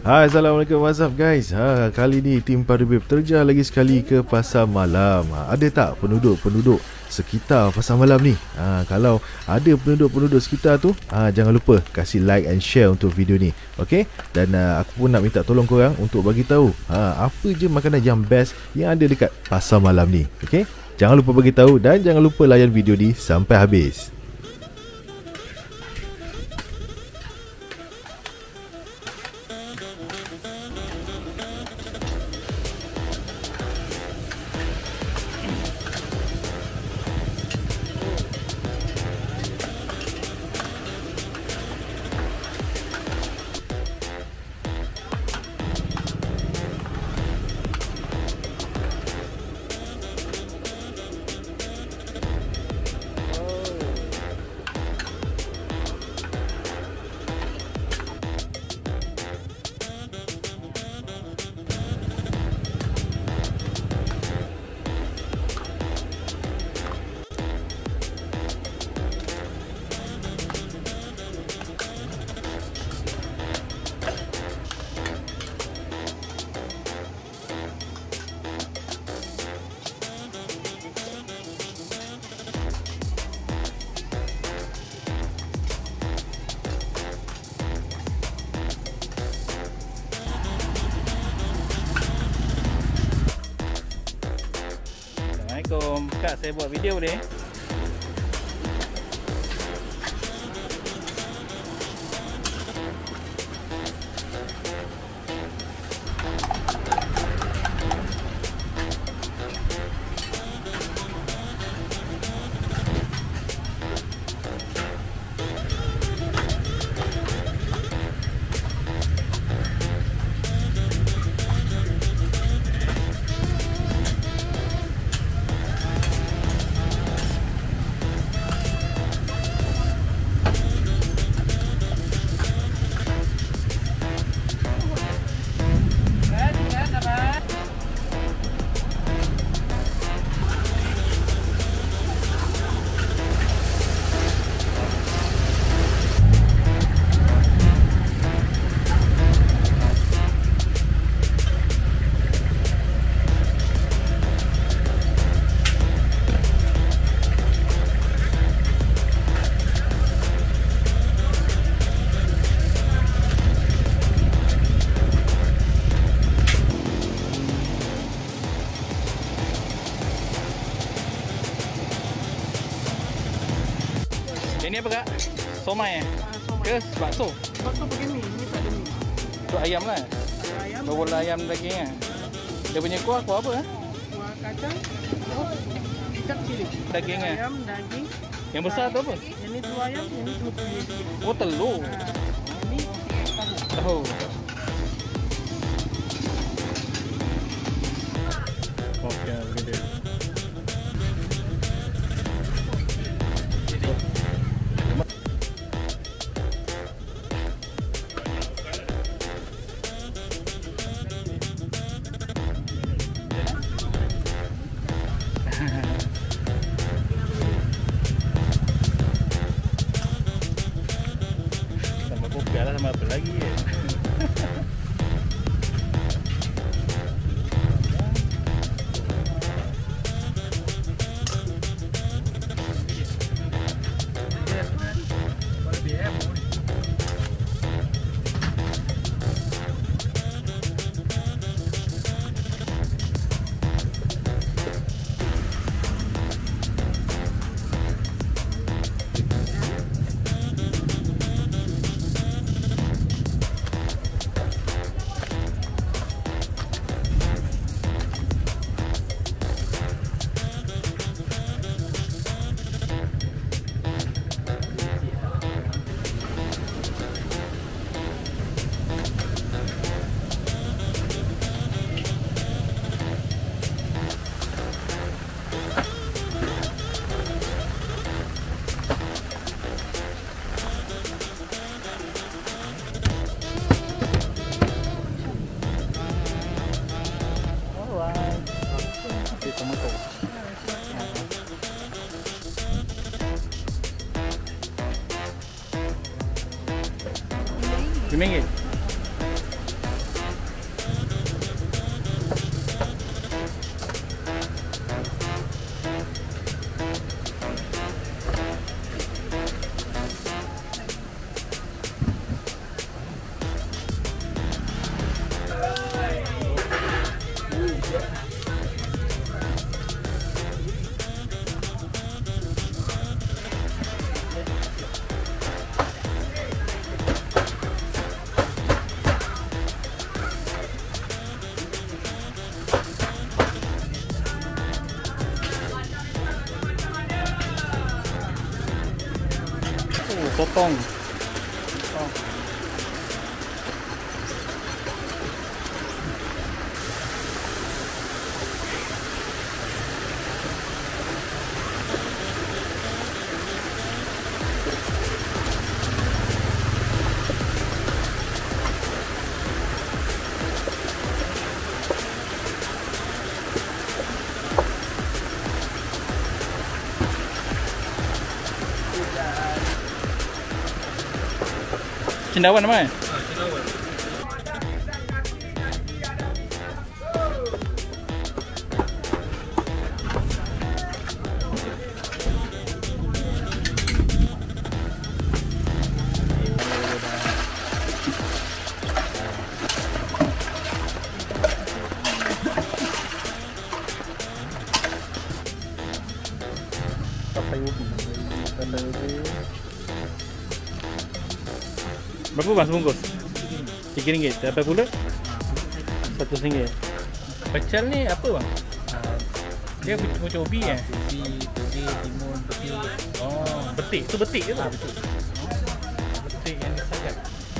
Hai, Assalamualaikum, what's up guys? Kali ni tim Padubib terjah lagi sekali ke pasar malam. Ada tak penduduk-penduduk sekitar pasar malam ni? Kalau ada penduduk-penduduk sekitar tu, jangan lupa kasih like and share untuk video ni. Okay? Dan aku pun nak minta tolong korang untuk bagi tahu apa je makanan yang best yang ada dekat pasar malam ni. Okay? Jangan lupa bagi tahu dan jangan lupa layan video ni sampai habis. Assalamualaikum. Kak, saya buat video ni. Ini apa kak? Somai ke bakso? Bakso begini, ini tak ada mie. Tu ayam lah. Ayam, Berbola ayam dagingnya. Dia punya kuah apa? kuah kacang, ikan cili. Dagingnya. Ayam, daging. Yang besar tu apa? Yang ini telur ayam, yang ini telur puyuh. Oh, telur. Ini tahu. Tahu. Okey, begitu. Sama kopi lah sama apa lagi ya. RM5. Sotong. Cendawan nama? Cendawan. Berapa bang sebungkus? RM3. Apa pula? RM100. Pecel ni apa bang? Dia macam ubi eh? Ubi, toge, timun, petik. Oh, betik. Tu betik ke tu? Betul. Betik yang disagat.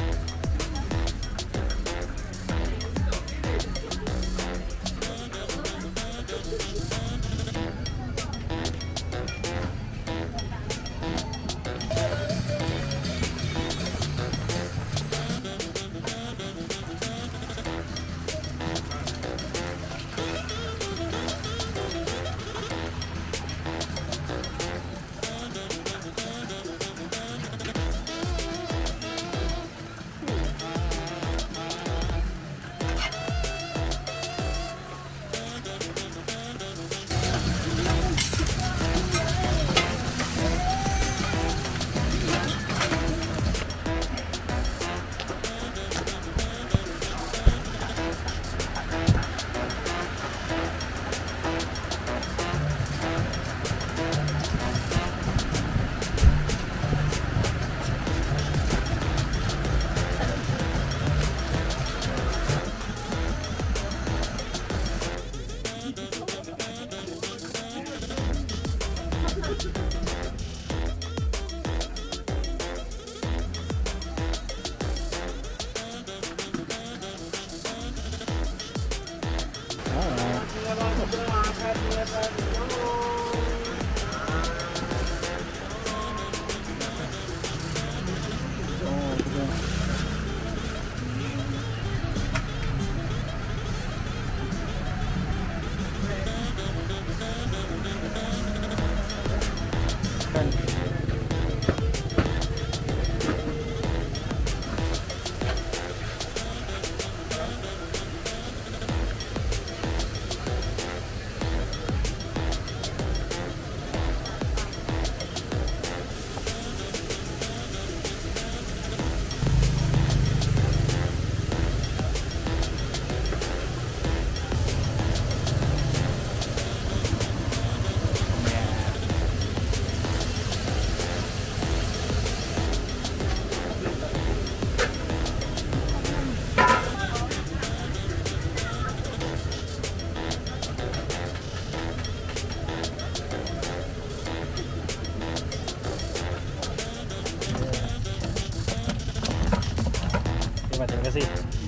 Terima kasih.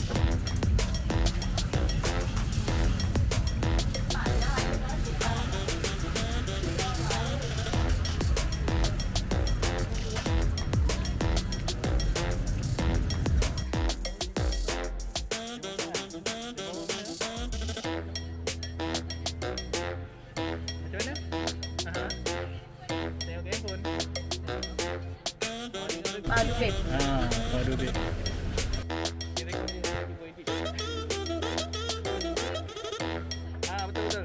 Aduh, babe. Aduh deh. Betul.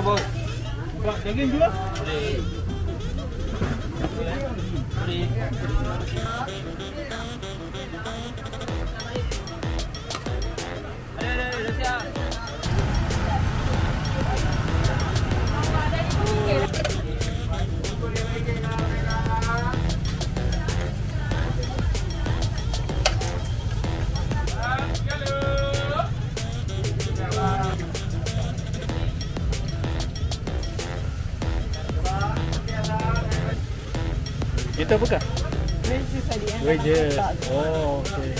bos. Pak, daging juga? Boleh. Boleh. Ada, dah siap. Itu apa kah? Wedges tadi eh. Wedges. Oh, okey.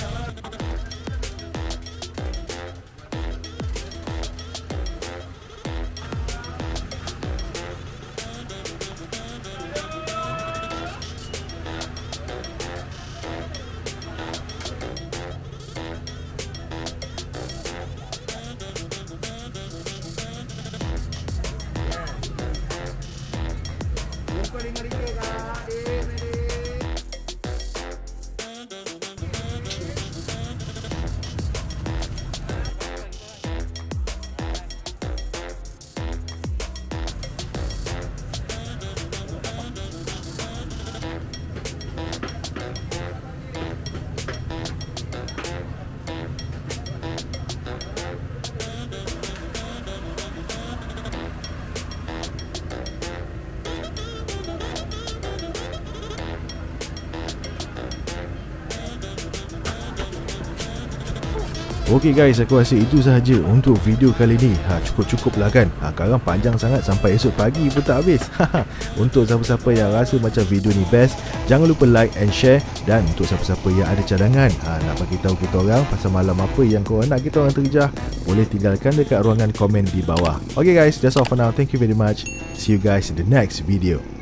Okey guys, aku rasa itu sahaja untuk video kali ni. Cukup-cukup lah kan. Sekarang panjang sangat sampai esok pagi pun tak habis. Untuk siapa-siapa yang rasa macam video ni best, jangan lupa like and share. Dan untuk siapa-siapa yang ada cadangan, nak bagi tahu kita orang pasal malam apa yang korang nak kita orang terjah, boleh tinggalkan dekat ruangan komen di bawah. Okey guys, that's all for now. Thank you very much. See you guys in the next video.